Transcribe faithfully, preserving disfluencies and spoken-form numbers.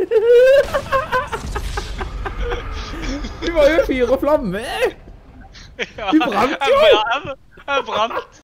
Du var jo fyr og flamme! Ja, Du brant jo! Jeg, jeg, jeg brant.